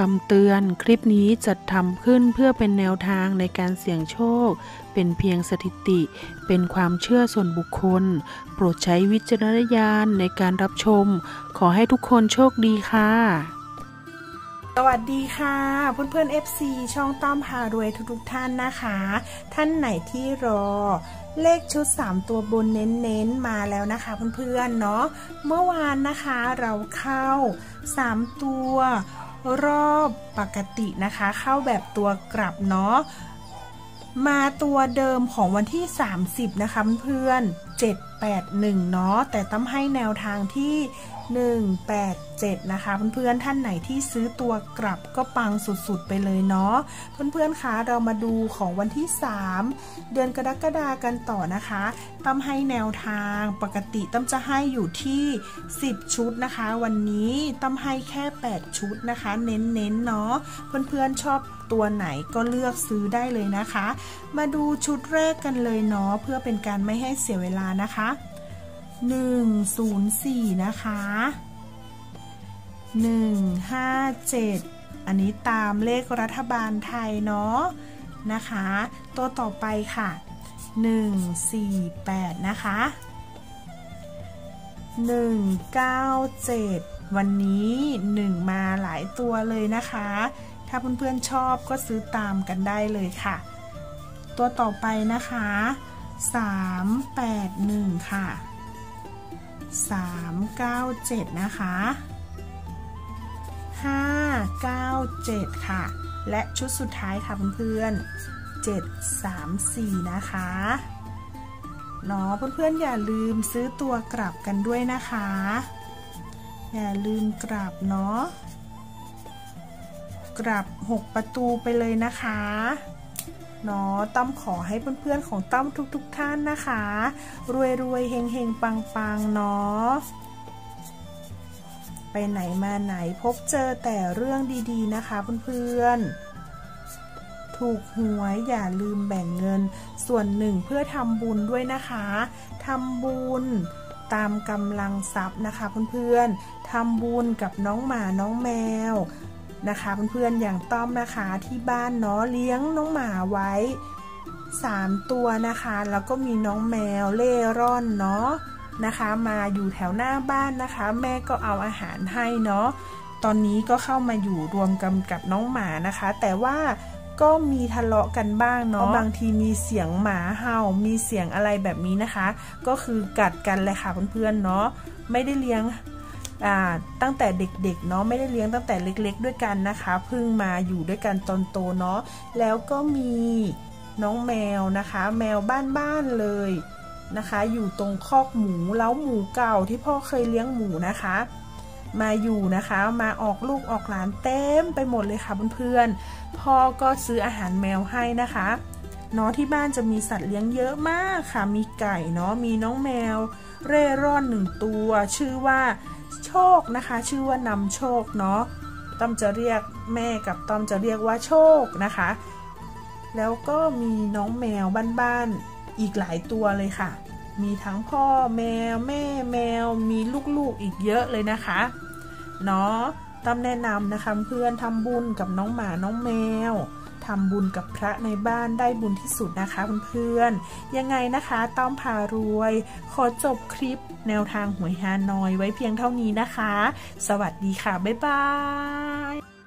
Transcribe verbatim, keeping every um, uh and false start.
ำเตือนคลิปนี้จัดทำขึ้นเพื่อเป็นแนวทางในการเสี่ยงโชคเป็นเพียงสถิติเป็นความเชื่อส่วนบุคคลโปรดใช้วิจารณญาณในการรับชมขอให้ทุกคนโชคดีค่ะสวัสดีค่ะเพื่อนเพื่อน เอฟ ซี ช่องต้อมพารวยทุกๆท่านนะคะท่านไหนที่รอเลขชุดสามตัวบนเน้นๆมาแล้วนะคะเพื่อนๆเนาะเมื่อวานนะคะเราเข้าสามตัวรอบปกตินะคะเข้าแบบตัวกลับเนาะมาตัวเดิมของวันที่สามสิบนะคะเพื่อนๆเจ็ดแปดหนึ่งเนาะแต่ต้องให้แนวทางที่หนึ่งแปดเจ็ดนะคะเพื่อนๆท่านไหนที่ซื้อตัวกลับก็ปังสุดๆไปเลยเนาะเพื่อนๆคะเรามาดูของวันที่สามเดือนกรกฎาคมกันต่อนะคะต้องให้แนวทางปกติต้องจะให้อยู่ที่สิบชุดนะคะวันนี้ต้องให้แค่แปดชุดนะคะเน้นๆเนาะเพื่อนๆชอบตัวไหนก็เลือกซื้อได้เลยนะคะมาดูชุดแรกกันเลยเนาะเพื่อเป็นการไม่ให้เสียเวลานะคะหนึ่ง ศูนย์ สี่นะคะหนึ่ง ห้า เจ็ดอันนี้ตามเลขรัฐบาลไทยเนาะนะคะตัวต่อไปค่ะหนึ่ง สี่ แปดนะคะหนึ่ง เก้า เจ็ดวันนี้หนึ่งมาหลายตัวเลยนะคะถ้าเพื่อนๆชอบก็ซื้อตามกันได้เลยค่ะตัวต่อไปนะคะสาม แปด หนึ่งค่ะสาม เก้า เจ็ดนะคะห้า เก้า เจ็ดค่ะและชุดสุดท้ายค่ะเพื่อนๆเจ็ด สาม สี่นะคะเนาะเพื่อนๆอย่าลืมซื้อตัวกลับกันด้วยนะคะอย่าลืมกลับเนาะกลับหกประตูไปเลยนะคะเนาะต้อมขอให้เพื่อนๆของต้อมทุกๆท่านนะคะรวยรวยเฮงเฮงปังปังเนาะไปไหนมาไหนพบเจอแต่เรื่องดีๆนะคะเพื่อนๆถูกหวยอย่าลืมแบ่งเงินส่วนหนึ่งเพื่อทำบุญด้วยนะคะทำบุญตามกำลังทรัพย์นะคะเพื่อนๆทำบุญกับน้องหมาน้องแมวนะคะเพื่อนๆอย่างต้อมนะคะที่บ้านเนาะเลี้ยงน้องหมาไว้สามตัวนะคะแล้วก็มีน้องแมวเล่ร่อนเนาะนะคะมาอยู่แถวหน้าบ้านนะคะแม่ก็เอาอาหารให้เนาะตอนนี้ก็เข้ามาอยู่รวมกันกับน้องหมานะคะแต่ว่าก็มีทะเลาะกันบ้างเนาะบางทีมีเสียงหมาเห่ามีเสียงอะไรแบบนี้นะคะก็คือกัดกันเลยค่ะเพื่อนๆเนาะไม่ได้เลี้ยงตั้งแต่เด็กๆเนาะไม่ได้เลี้ยงตั้งแต่เล็กๆด้วยกันนะคะเพิ่งมาอยู่ด้วยกันตอนโตเนาะแล้วก็มีน้องแมวนะคะแมวบ้านๆเลยนะคะอยู่ตรงคอกหมูเล้าหมูเก่าที่พ่อเคยเลี้ยงหมูนะคะมาอยู่นะคะมาออกลูกออกหลานเต็มไปหมดเลยค่ะเพื่อนๆพ่อก็ซื้ออาหารแมวให้นะคะเนาะที่บ้านจะมีสัตว์เลี้ยงเยอะมากค่ะมีไก่เนาะมีน้องแมวเร่ร่อนหนึ่งตัวชื่อว่าโชคนะคะชื่อว่านำโชคเนาะต้อมจะเรียกแม่กับต้อมจะเรียกว่าโชคนะคะแล้วก็มีน้องแมวบ้านๆอีกหลายตัวเลยค่ะมีทั้งพ่อแมวแม่แมวมีลูกๆอีกเยอะเลยนะคะเนาะต้อมแนะนำนะคะเพื่อนทำบุญกับน้องหมาน้องแมวทำบุญกับพระในบ้านได้บุญที่สุดนะคะเพื่อนๆยังไงนะคะต้อมพารวยขอจบคลิปแนวทางหวยฮานอยไว้เพียงเท่านี้นะคะสวัสดีค่ะบ๊ายบาย